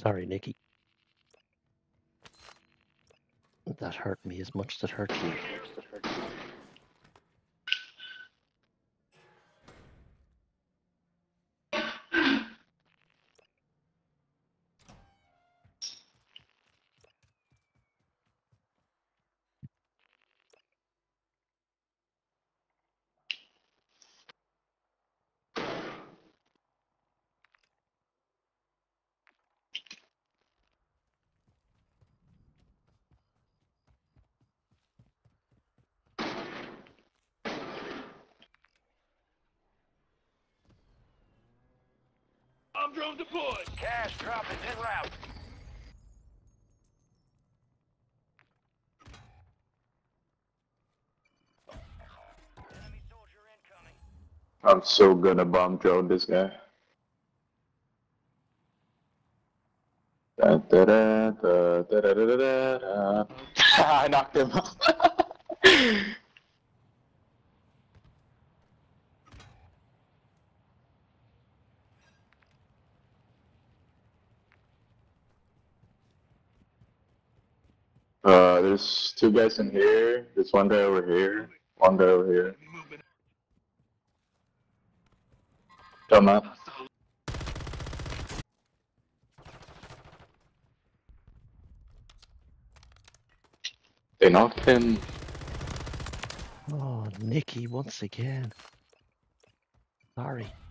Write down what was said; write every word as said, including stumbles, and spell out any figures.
Sorry, Nikki. That hurt me as much as it hurt you. Bomb drone deployed. Cash drop is en route. Enemy soldier incoming. I'm so gonna bomb drone this guy. Da, da, da, da, da, da, da, da, da. I knocked him off. Uh, there's two guys in here. There's one guy over here. One guy over here. Come up. They knocked him. Oh, Nikki, once again. Sorry.